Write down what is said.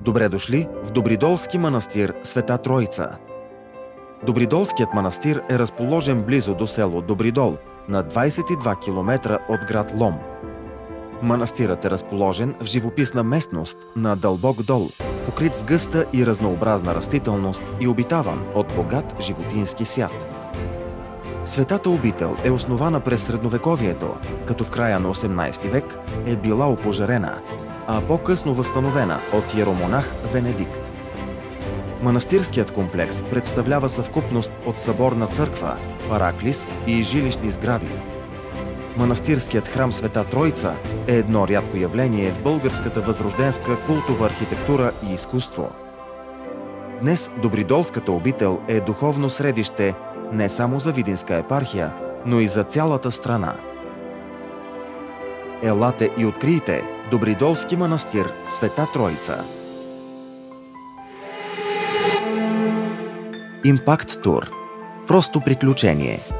Добре дошли в Добридолски манастир Света Троица. Добридолският манастир е разположен близо до село Добридол, на 22 км от град Лом. Манастирът е разположен в живописна местност на дълбок дол, покрит с гъста и разнообразна растителност и обитаван от богат животински свят. Светата обител е основана през средновековието, като в края на 18 век е била опожарена, а по-късно възстановена от иеромонах Венедикт. Манастирският комплекс представлява съвкупност от съборна църква, параклис и жилищни сгради. Манастирският храм Света Троица е едно рядко явление в българската възрожденска култова архитектура и изкуство. Днес Добридолската обител е духовно средище не само за Видинска епархия, но и за цялата страна. Елате и открийте Добридолски манастир Света Троица. Импакт Тур. Просто приключение.